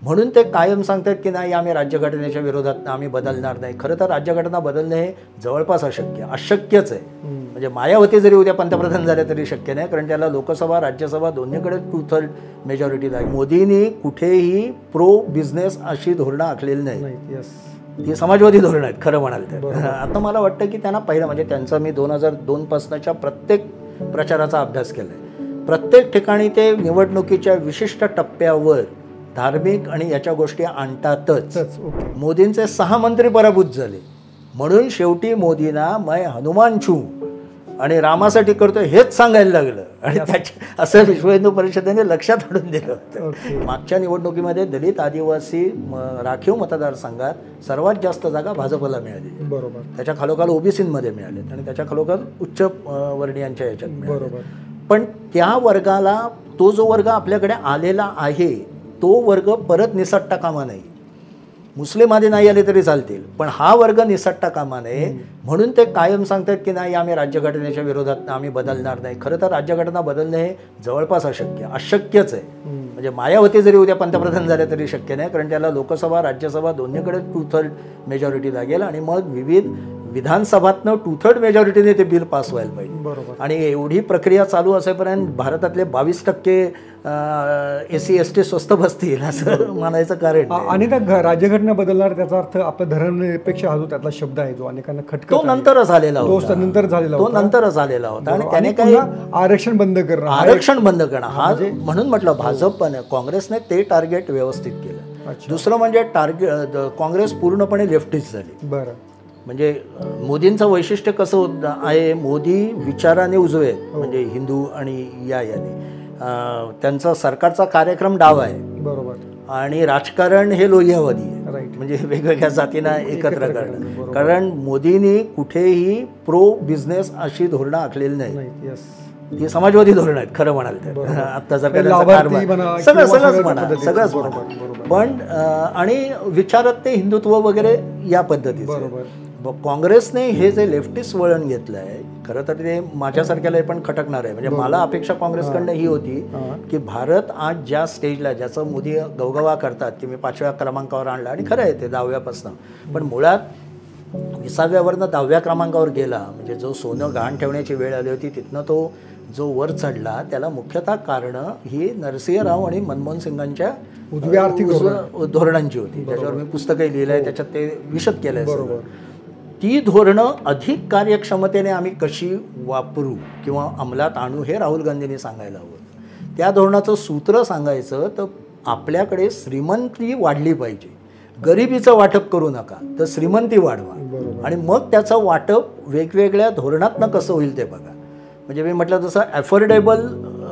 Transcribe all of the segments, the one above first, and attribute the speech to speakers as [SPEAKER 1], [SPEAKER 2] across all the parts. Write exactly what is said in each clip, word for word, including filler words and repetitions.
[SPEAKER 1] म्हणून ते कायम सांगतात की नाही आम्ही राज्यघटनेच्या विरोधात आम्ही बदलणार नाही. खरं तर राज्यघटना बदलणे हे जवळपास अशक्य अशक्यच आहे. म्हणजे मायावती जरी उद्या पंतप्रधान झाले तरी शक्य नाही, कारण त्याला लोकसभा राज्यसभा दोन्हीकडे टू थर्ड मेजॉरिटी लागेल. मोदींनी कुठेही प्रो बिझनेस अशी धोरणं आखलेली नाही, ही समाजवादी धोरणं आहेत खरं म्हणाल तर. आता मला वाटतं की त्यांना पहिलं म्हणजे त्यांचा मी दोन हजार दोन पासनाच्या प्रत्येक प्रचाराचा अभ्यास केला आहे. प्रत्येक ठिकाणी ते निवडणुकीच्या विशिष्ट टप्प्यावर धार्मिक आणि याच्या गोष्टी आणतातच. मोदींचे सहा मंत्री पराभूत झाले म्हणून शेवटी मोदींना मैं हनुमान छू आणि रामासाठी करतो हेच सांगायला लागलं आणि त्याच्या असं विश्व हिंदू परिषदेने लक्षात आणून दिलं होतं. मागच्या निवडणुकीमध्ये दलित आदिवासी राखीव मतदारसंघात सर्वात जास्त जागा भाजपला मिळाली. बरोबर. त्याच्या खालोखाल ओबीसीमध्ये मिळालेत आणि त्याच्या खालोखाल उच्च वर्णीयांच्या याच्यात मिळाले. पण त्या वर्गाला तो जो वर्ग आपल्याकडे आलेला आहे तो वर्ग परत निसटता कामा नये. मुस्लिम आधी नाही आले तरी चालतील, पण हा वर्ग निसटता कामा नये म्हणून ते कायम सांगतात की नाही आम्ही राज्यघटनेच्या विरोधात आम्ही बदलणार नाही. खरं तर राज्यघटना बदलणे हे जवळपास अशक्य अशक्यच आहे. म्हणजे मायावती जरी उद्या पंतप्रधान झाले तरी शक्य नाही, कारण त्याला लोकसभा राज्यसभा दोन्हीकडे टू थर्ड मेजॉरिटी लागेल आणि मग विविध विधानसभातनं टू थर्ड मेजॉरिटीने ते बिल पास व्हायला पाहिजे. बरोबर. आणि एवढी प्रक्रिया चालू असेपर्यंत भारतातले बावीस टक्के ए सी एस टी स्वस्त बसतील असं म्हणायचं कारण.
[SPEAKER 2] आणि त्या राज्यघटना बदलणार त्याचा अर्थ आपला धर्मनिरपेक्ष हा जो त्यातला शब्द आहे जो अनेकांना खटकत
[SPEAKER 1] तो नंतरच आलेला
[SPEAKER 2] होता. तो नंतर झालेला
[SPEAKER 1] तो नंतरच आलेला होता आणि त्याने काही
[SPEAKER 2] आरक्षण बंद करणं
[SPEAKER 1] आरक्षण बंद करणं हा म्हणून म्हटलं भाजपने काँग्रेसने ते टार्गेट व्यवस्थित केलं. दुसरं म्हणजे टार्गेट काँग्रेस पूर्णपणे लेफ्टिस्ट झाली. बरं. म्हणजे मोदींचं वैशिष्ट्य कसं होत आहे, मोदी विचाराने उजवे आहेत म्हणजे हिंदू आणि या याने त्यांचा सरकारचा कार्यक्रम डावा आहे. बरोबर. आणि राजकारण हे लोहियावादी आहे म्हणजे वेगवेगळ्या जातींना एकत्र करणं. कारण मोदींनी कुठेही प्रो बिझनेस अशी धोरणं आखलेली नाही, ही समाजवादी धोरणं आहेत खरं म्हणाल तर. आता जर सगळं सगळंच म्हणा सगळंच म्हणा पण आणि विचारात ते हिंदुत्व वगैरे या पद्धतीचं. काँग्रेसने हे जे लेफ्टिस्ट वळण घेतलं आहे खरं तर ते माझ्यासारख्याला पण खटकणार आहे. म्हणजे मला अपेक्षा काँग्रेसकडनं ही होती की भारत आज ज्या स्टेजला ज्याचं मोदी गवगवा करतात की मी पाचव्या क्रमांकावर आणला आणि खरं आहे ते दहाव्यापासून, पण मुळात विसाव्यावरनं दहाव्या क्रमांकावर गेला म्हणजे जो सोनं गहाण ठेवण्याची वेळ आली होती तिथनं तो जो वर चढला त्याला मुख्यतः कारणं ही नरसिंह राव आणि मनमोहन सिंगांच्या
[SPEAKER 2] उजव्या आर्थिक
[SPEAKER 1] धोरणांची होती. त्याच्यावर मी पुस्तकही लिहिलं आहे, त्याच्यात ते विशद केलं आहे. ती धोरणं अधिक कार्यक्षमतेने आम्ही कशी वापरू किंवा अंमलात आणू हे राहुल गांधींनी सांगायला हवं. त्या धोरणाचं सूत्र सांगायचं तर आपल्याकडे श्रीमंती वाढली पाहिजे, गरिबीचं वाटप करू नका तर श्रीमंती वाढवा आणि मग त्याचं वाटप वेगवेगळ्या धोरणातनं कसं होईल ते बघा. म्हणजे मी म्हटलं तसं ॲफोर्डेबल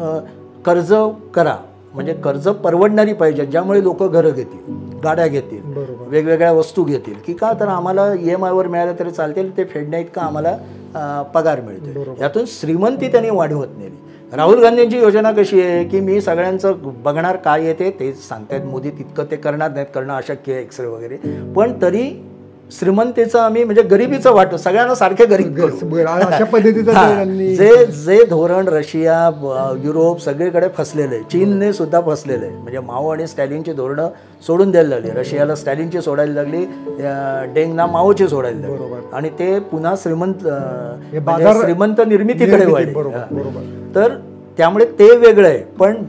[SPEAKER 1] कर्ज करा म्हणजे कर्ज परवडणारी पाहिजे ज्यामुळे लोक घरं घेतील, गाड्या घेतील, वेगवेगळ्या वस्तू घेतील की का तर आम्हाला ई एम आयवर मिळालं तरी चालतील ते फेडण्याइतका आम्हाला पगार मिळते. यातून श्रीमंती त्यांनी वाढवत नेली. राहुल गांधींची योजना कशी आहे की मी सगळ्यांचं बघणार काय येते ते सांगतायत. मोदी तितकं ते करणार नाहीत, करणं अशक्य आहे एक्सरे वगैरे, पण तरी श्रीमंतीचं आम्ही म्हणजे गरिबीचं वाटतं सगळ्यांना सारखे गरीब
[SPEAKER 2] अशा पद्धतीचं
[SPEAKER 1] जे जे धोरण रशिया युरोप सगळीकडे फसलेलं आहे, चीनने सुद्धा फसलेलं आहे. म्हणजे माओ आणि स्टॅलिनची धोरणं सोडून द्यायला लागली. रशियाला स्टॅलिनची सोडायला लागली, डेंगना माओची सोडायला लागली आणि ते पुन्हा श्रीमंत श्रीमंत निर्मितीकडे वळले. तर त्यामुळे ते वेगळं आहे. पण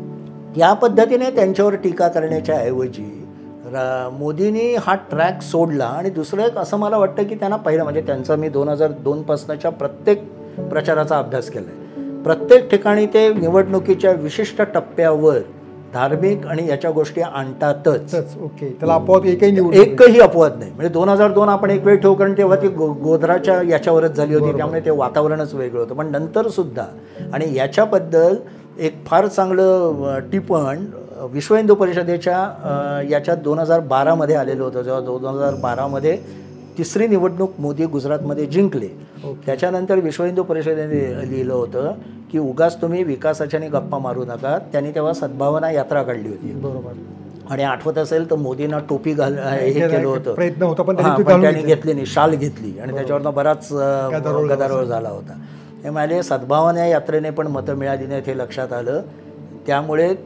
[SPEAKER 1] या पद्धतीने त्यांच्यावर टीका करण्याच्या ऐवजी मोदींनी हा ट्रॅक सोडला. आणि दुसरं एक असं मला वाटतं की त्यांना पहिलं म्हणजे त्यांचा मी दोन हजार दोन पासनाच्या प्रत्येक प्रचाराचा अभ्यास केला आहे. प्रत्येक ठिकाणी ते निवडणुकीच्या विशिष्ट टप्प्यावर धार्मिक आणि याच्या गोष्टी आणतातच.
[SPEAKER 2] ओके. त्याला अपवाद एकही
[SPEAKER 1] एकही अपवाद नाही. म्हणजे दोन हजार दोन आपण एक वेळ ठेवू कारण तेव्हा ती गो गोधराच्या याच्यावरच झाली होती त्यामुळे ते वातावरणच वेगळं होतं. पण नंतर सुद्धा आणि याच्याबद्दल एक फार चांगलं टिपण विश्व हिंदू परिषदेच्या याच्यात दोन हजार बारामध्ये आलेलं होतं. जेव्हा दोन हजार बारामध्ये तिसरी निवडणूक मोदी गुजरातमध्ये जिंकले त्याच्यानंतर विश्व हिंदू परिषदेने लिहिलं होतं की उगाच तुम्ही विकासाच्याने गप्पा मारू नका. त्यांनी तेव्हा सद्भावना यात्रा काढली होती. बरोबर. आणि आठवत असेल तर मोदींना टोपी घाल हे केलं होतं
[SPEAKER 2] प्रयत्न होता पण
[SPEAKER 1] त्यांनी घेतली नाही, शाल घेतली आणि त्याच्यावरनं बराच गदारोळ झाला होता. हे म्हणाले सद्भावना यात्रेने पण मतं मिळाली नाहीत हे लक्षात आलं. त्यामुळे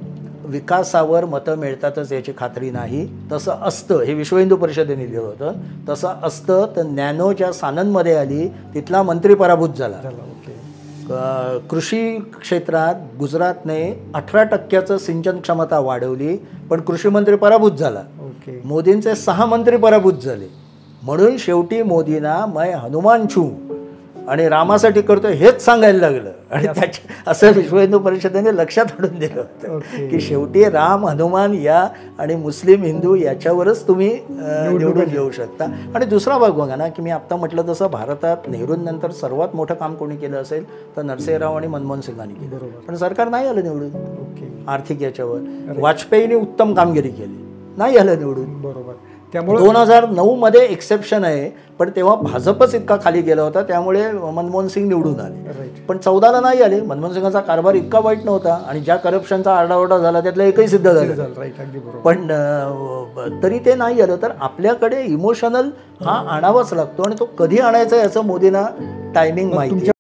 [SPEAKER 1] विकासावर मतं मिळतातच याची खात्री नाही. तसं असतं हे विश्व हिंदू परिषदेने लिहिलं होतं. तसं असतं तर नॅनो ज्या सानंदमध्ये आली तिथला मंत्री पराभूत झाला.
[SPEAKER 2] झालं, ओके.
[SPEAKER 1] क- कृषी क्षेत्रात गुजरातने अठरा टक्क्याचं सिंचन क्षमता वाढवली पण कृषी मंत्री पराभूत झाला.
[SPEAKER 2] ओके.
[SPEAKER 1] मोदींचे सहा मंत्री पराभूत झाले. म्हणून शेवटी मोदींना मैं हनुमान छू आणि रामासाठी करतो हेच सांगायला लागलं आणि त्याच्या असं विश्व हिंदू परिषदेने लक्षात आणून दिलं होतं
[SPEAKER 2] ओके.
[SPEAKER 1] की शेवटी राम हनुमान या आणि मुस्लिम हिंदू याच्यावरच तुम्ही अं, निवडून येऊ शकता. आणि दुसरा भाग बघा ना की मी आत्ता म्हटलं तसं भारतात नेहरूंनंतर सर्वात मोठं काम कोणी केलं असेल तर नरसिंहराव आणि मनमोहन सिंगांनी केलं.
[SPEAKER 2] बरोबर.
[SPEAKER 1] पण सरकार नाही आलं निवडून
[SPEAKER 2] ओके.
[SPEAKER 1] आर्थिक याच्यावर. वाजपेयीने उत्तम कामगिरी केली, नाही आलं निवडून.
[SPEAKER 2] बरोबर. त्यामुळे
[SPEAKER 1] दोन हजार नऊ मध्ये एक्सेप्शन आहे पण तेव्हा भाजपच इतका खाली गेला होता त्यामुळे मनमोहन सिंग निवडून आले.
[SPEAKER 2] राईट.
[SPEAKER 1] पण चौदाला नाही आले. मनमोहन सिंगाचा कारभार इतका वाईट नव्हता आणि ज्या करप्शनचा आरडाओरडा झाला त्यातलं एकही सिद्ध झालं.
[SPEAKER 2] राईट, अगदी बरोबर.
[SPEAKER 1] पण अं, तरी ते नाही आलं. तर आपल्याकडे इमोशनल हा आणावाच लागतो आणि तो कधी आणायचा याचं मोदींना टायमिंग माहिती आहे.